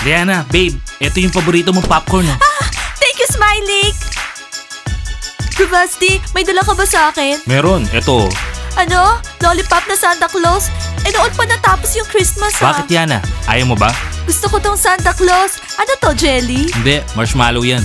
Diana, babe, ito yung paborito mong popcorn. Thank you, Smiley! Bravasti, may dala ka ba sa akin? Meron, ito. Ano? Lollipop na Santa Claus? Noon pa natapos yung Christmas, Bakit, Diana? Ayaw mo ba? Gusto ko tong Santa Claus. Ano to, jelly? Hindi, marshmallow yan.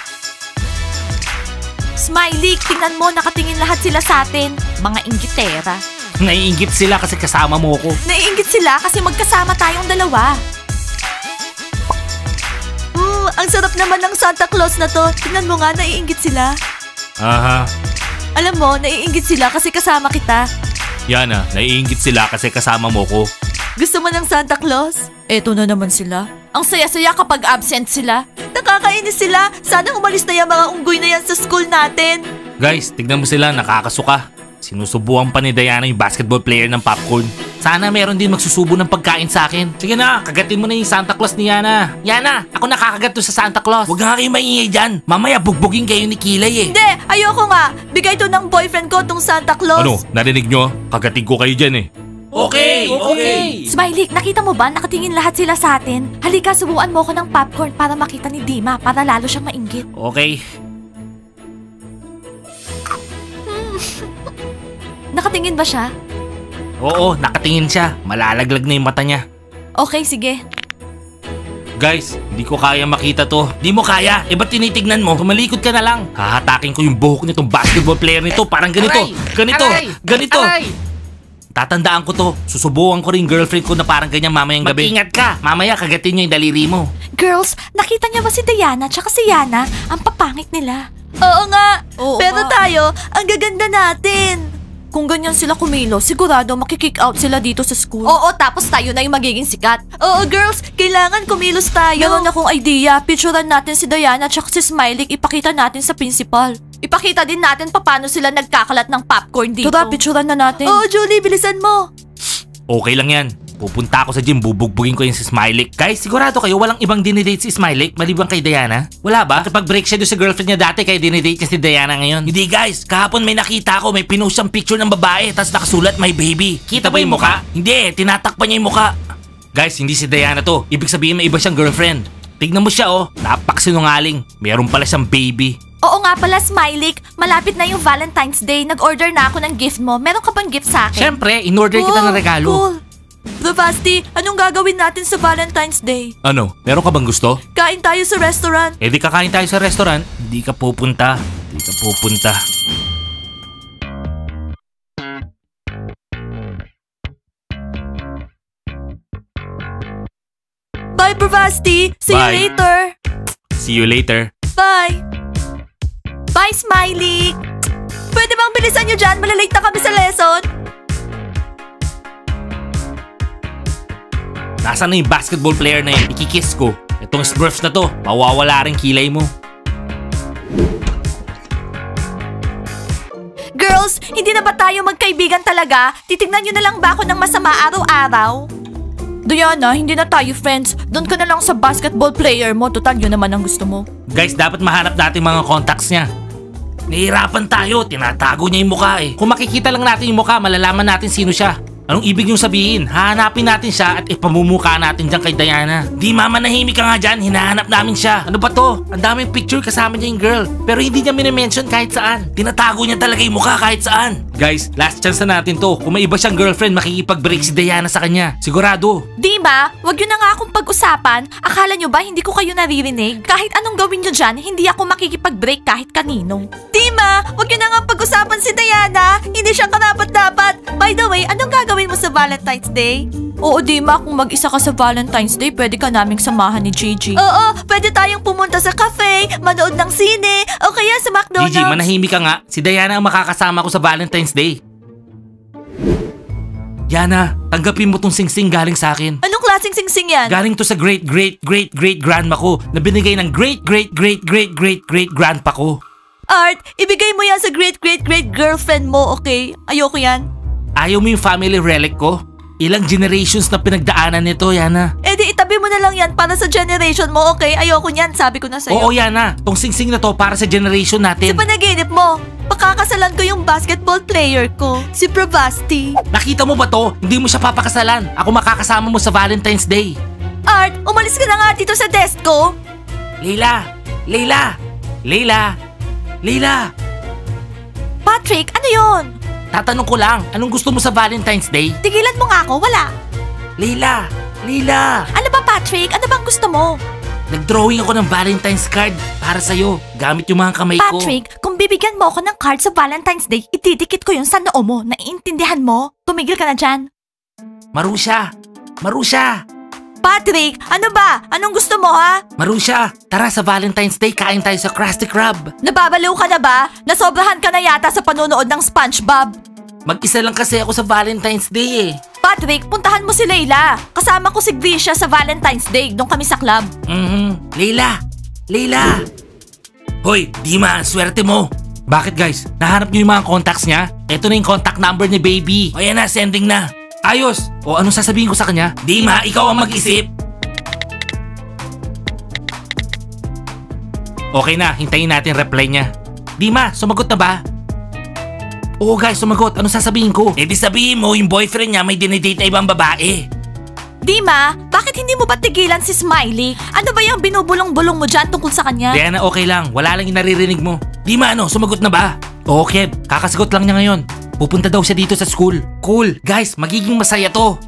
Smiley, tingnan mo, nakatingin lahat sila sa atin. Mga inggitera. Naiinggit sila kasi kasama mo ko. Naiinggit sila kasi magkasama tayong dalawa. Ang sarap naman ng Santa Claus na to. Tingnan mo nga, naiinggit sila. Aha. Alam mo, naiinggit sila kasi kasama kita. Yana, naiinggit sila kasi kasama mo ko. Gusto mo ng Santa Claus? Eto na naman sila. Ang saya-saya kapag absent sila. Nakakainis sila. Sana umalis na yung mga unggoy na yan sa school natin. Guys, tignan mo sila, nakakasuka. Sinusubuan pa ni Diana yung basketball player ng popcorn. Sana meron din magsusubo ng pagkain sa akin. Sige na, kagatin mo na yung Santa Claus ni Yana. Yana, ako nakakagat to sa Santa Claus. Huwag nga kayo maingay dyan. Mamaya bugbugin kayo ni Kilay eh. Hindi, ayoko nga. Bigay to ng boyfriend ko tong Santa Claus. Ano, narinig nyo? Kagatin ko kayo dyan eh. Okay. Smiley, nakita mo ba? Nakatingin lahat sila sa atin. Halika, subuan mo ko ng popcorn para makita ni Dima para lalo siyang mainggit. Okay. Nakatingin ba siya? Oo, nakatingin siya. Malalaglag na yung mata niya. Okay, sige. Guys, hindi ko kaya makita to. Di mo kaya? Ba't tinitignan mo? Tumalikod ka na lang. Hahatakin ko yung buhok nitong basketball player nito. Parang ganito. Aray! Ganito. Aray! Ganito. Aray! Tatandaan ko to. Susubukan ko rin girlfriend ko na parang ganyan mamayang gabi. Mag-ingat ka. Mamaya kagatin niyo yung daliri mo. Girls, nakita niya ba si Diana tsaka si Yana? Ang papangit nila. Oo nga. Pero tayo, ang gaganda natin. Kung ganyan sila kumilo, sigurado makikick out sila dito sa school. Oo, tapos tayo na yung magiging sikat. Oo, girls, kailangan kumilos tayo. Meron akong idea. Picturean natin si Diana tsaka si Smiley, ipakita natin sa principal. Ipakita din natin paano sila nagkakalat ng popcorn dito. Tara, picturean na natin. Oo, Julie, bilisan mo. Okay lang yan. Pupunta ako sa gym, bubugbugin ko yung si Smiley. Guys, sigurado kayo walang ibang dinidate si Smiley maliban kay Diana? Wala ba? Kapag break siya doon sa girlfriend niya dati kaya dinidate niya si Diana ngayon. Hindi guys, kahapon may nakita ako, may pinost siyang picture ng babae tapos nakasulat my baby. Kita ba yung mukha? Hindi, tinatakpan niya yung mukha. Guys, hindi si Diana to. Ibig sabihin may iba siyang girlfriend. Tignan mo siya oh, napaksinungaling. Meron pala siyang baby. Oo nga pala, Smiley. Malapit na yung Valentine's Day. Nag-order na ako ng gift mo. Meron ka bang gift sa akin? Siyempre, in-order kita ng regalo. Cool. Bravasti, anong gagawin natin sa Valentine's Day? Ano? Meron ka bang gusto? Kain tayo sa restaurant. Di kakain tayo sa restaurant. Di ka pupunta. Bye, Bravasti. See you Bye. later. See you later. Bye. Bye, Smiley. Pwede bang bilisan nyo dyan? Malalate na kami sa lesson. Nasaan na yung basketball player na yun? Ikikiss ko. Itong Smurfs na to, mawawala rin kilay mo. Girls, hindi na ba tayo magkaibigan talaga? Titignan nyo na lang ba ako ng masama araw-araw? Diana, hindi na tayo friends. Doon ka na lang sa basketball player mo. Total, yun naman ang gusto mo. Guys, dapat mahanap natin mga contacts niya. Nahihirapan tayo, tinatago niya yung mukha eh. Kung makikita lang natin yung mukha, malalaman natin sino siya. Anong ibig niyong sabihin? Hahanapin natin siya at ipamumukha natin dyan kay Diana. Di mama, nahimik ka nga dyan, hinahanap namin siya. Ano ba to? Ang daming picture kasama niya yung girl. Pero hindi niya minimension kahit saan. Tinatago niya talaga yung mukha kahit saan. Guys, last chance na natin to. Kung may iba siyang girlfriend, makikipag-break si Diana sa kanya. Sigurado. Di ba? Wag yun na nga akong pag-usapan. Akala nyo ba hindi ko kayo naririnig? Kahit anong gawin nyo dyan, hindi ako makikipag-break kahit kanino. Di ma? Wag yun na nga pag-usapan si Diana. Hindi siya karapat-dapat. By the way, anong gagawin mo sa Valentine's Day? Oo, Dima, kung mag-isa ka sa Valentine's Day, pwede ka naming samahan ni Gigi. Oo, pwede tayong pumunta sa cafe, manood ng sine, o kaya sa McDonald's. Gigi, manahimik ka nga. Si Diana ang makakasama ko sa Valentine's Day. Diana, tanggapin mo tong singsing galing sa akin. Anong klaseng singsing yan? Galing to sa great-great-great-great-grandma ko na binigay ng great-great-great-great-great-great-grandpa ko. Art, ibigay mo yan sa great-great-great-girlfriend mo, okay? Ayoko yan. Ayaw mo yung family relic ko? Ilang generations na pinagdaanan nito, Yana. Eh di itabi mo na lang yan para sa generation mo, okay? Ayoko niyan, sabi ko na sa'yo. Oo, Yana. Tong singsing na to para sa generation natin. Sa panaginip mo, pakakasalan ko yung basketball player ko, si Bravasti. Nakita mo ba to? Hindi mo siya papakasalan. Ako makakasama mo sa Valentine's Day. Art, umalis ka na nga dito sa desk ko. Leila! Leila! Leila! Leila! Patrick, ano yon? Tatanong ko lang, anong gusto mo sa Valentine's Day? Tigilan mo nga ako, wala. Leila! Leila! Ano ba Patrick? Ano bang gusto mo? Nag-drawing ako ng Valentine's card para sa'yo. Gamit yung mga kamay ko. Patrick, kung bibigyan mo ako ng card sa Valentine's Day, itidikit ko yun sa noo mo. Naiintindihan mo? Tumigil ka na dyan. Marusha! Marusha! Patrick, ano ba? Anong gusto mo ha? Marusha, tara sa Valentine's Day kain tayo sa Krusty Krab. Nababaliw ka na ba? Nasobrahan ka na yata sa panonood ng SpongeBob. Mag-isa lang kasi ako sa Valentine's Day eh. Patrick, puntahan mo si Leila. Kasama ko si Grisha sa Valentine's Day. Doon kami sa club. Leila! Leila! Hoy, Dima, swerte mo. Bakit guys? Nahanap niyo yung mga contacts niya? Ito na yung contact number ni Baby. O yan na, sending na. Ayos! O anong sasabihin ko sa kanya? Dima, ikaw ang mag-isip. Okay na, hintayin natin reply niya. Dima, sumagot na ba? Oo guys, sumagot. Anong sasabihin ko? Eh di sabihin mo, yung boyfriend niya may dinidate na ibang babae. Dima, bakit hindi mo ba tigilan si Smiley? Ano ba yung binubulong-bulong mo dyan tungkol sa kanya? Diana, okay lang. Wala lang yung naririnig mo. Dima, ano? Sumagot na ba? Oo, Kev. Kakasagot lang niya ngayon. Pupunta daw siya dito sa school. Cool. Guys, magiging masaya to.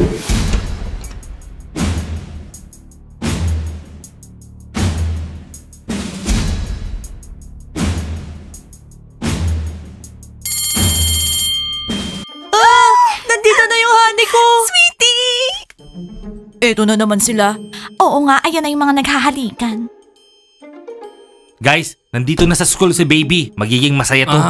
Nandito na yung honey ko! Sweetie! Eto na naman sila. Oo nga, ayan na yung mga naghahalikan. Guys, nandito na sa school si Baby. Magiging masaya to.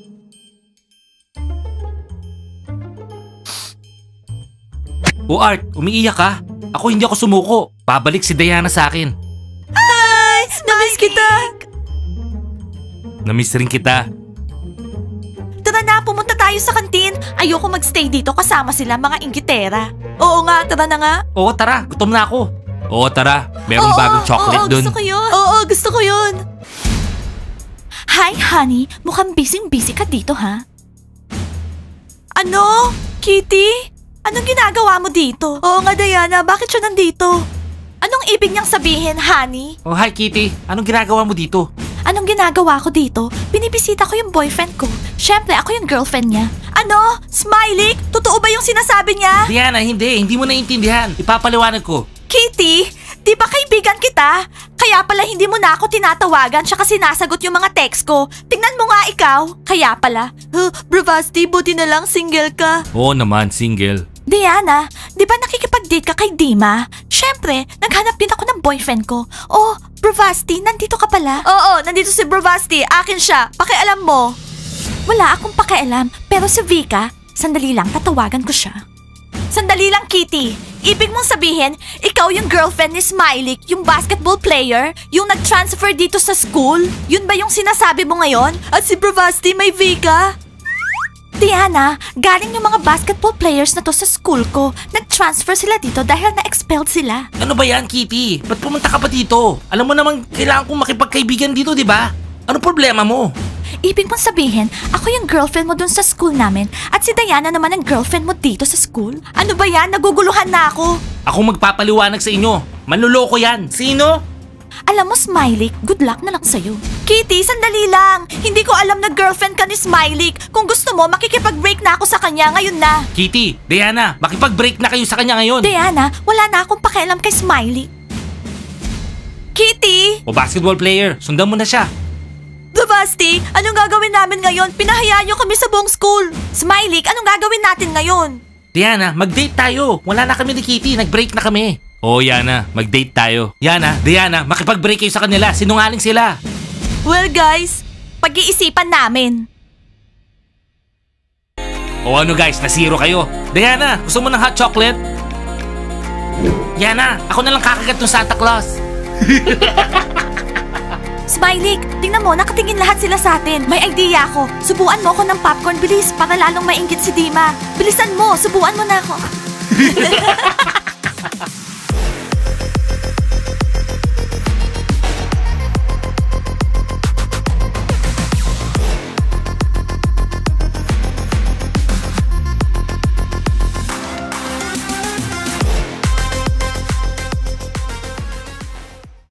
O Art, umiiyak ka? Ako hindi ako sumuko. Babalik si Diana sa akin. Hi! Namiss kita! Namiss rin kita. Tara na, pumunta tayo sa kantin. Ayoko magstay dito kasama sila mga inggitera. Oo nga, tara na nga. Oo, tara. Gutom na ako. Oo, tara. Merong bagong chocolate dun. Gusto ko yun. Oo, gusto ko yun. Hi, honey. Mukhang busy-busy ka dito, ha? Ano? Kitty? Anong ginagawa mo dito? Oo nga, Diana. Bakit siya nandito? Anong ibig niyang sabihin, honey? Oh, hi Kitty. Anong ginagawa mo dito? Anong ginagawa ko dito? Binibisita ko yung boyfriend ko. Siyempre, ako yung girlfriend niya. Ano? Smiley? Totoo ba yung sinasabi niya? Diana, hindi. Hindi mo naiintindihan. Ipapaliwanag ko. Kitty, di ba kaibigan kita? Kaya pala hindi mo na ako tinatawagan tsaka sinasagot yung mga text ko. Tingnan mo nga ikaw. Kaya pala. Bravasti, buti na lang single ka. Oo naman, single. Diana, di ba nakikipag-date ka kay Dima? Siyempre, naghanap din ako ng boyfriend ko. Oh, Bravasti, nandito ka pala? Oo, nandito si Bravasti. Akin siya. Pakialam mo. Wala akong pakialam, pero si Vika, sandali lang, tatawagan ko siya. Sandali lang, Kitty. Ibig mong sabihin, ikaw yung girlfriend ni Smiley, yung basketball player, yung nag-transfer dito sa school? Yun ba yung sinasabi mo ngayon? At si Bravasti may Vika? Diana, galing yung mga basketball players na to sa school ko. Nag-transfer sila dito dahil na-expelled sila. Ano ba yan, Kitty? Ba't pumunta ka pa dito? Alam mo naman, kailangan kong makipagkaibigan dito, di ba? Ano problema mo? Ibig mong sabihin, ako yung girlfriend mo dun sa school namin at si Diana naman ang girlfriend mo dito sa school? Ano ba yan? Naguguluhan na ako. Ako magpapaliwanag sa inyo. Manluloko yan. Sino? Alam mo, Smiley, good luck na lang sa'yo. Kitty, sandali lang. Hindi ko alam na girlfriend ka ni Smiley. Kung gusto mo, makikipag-break na ako sa kanya ngayon na. Kitty, Diana, makipag-break na kayo sa kanya ngayon. Diana, wala na akong pakialam kay Smiley. Kitty! O basketball player, sundan mo na siya. Bravasti, anong gagawin namin ngayon? Pinahayaan niyo kami sa buong school. Smiley, anong gagawin natin ngayon? Diana, mag-date tayo. Wala na kami ni Kitty, nag-break na kami. Oh, Yana, mag-date tayo. Yana, Diana, makipag-break kayo sa kanila. Sinungaling sila. Well, guys, pag-iisipan namin. O ano guys, na-zero kayo. Diana, gusto mo ng hot chocolate? Yana, ako na lang kakagat ng Santa Claus. Smiley, tingnan mo, nakatingin lahat sila sa atin. May idea ako. Subuan mo ako ng popcorn, bilis, para lalong mainggit si Dima. Bilisan mo, subuan mo na ako.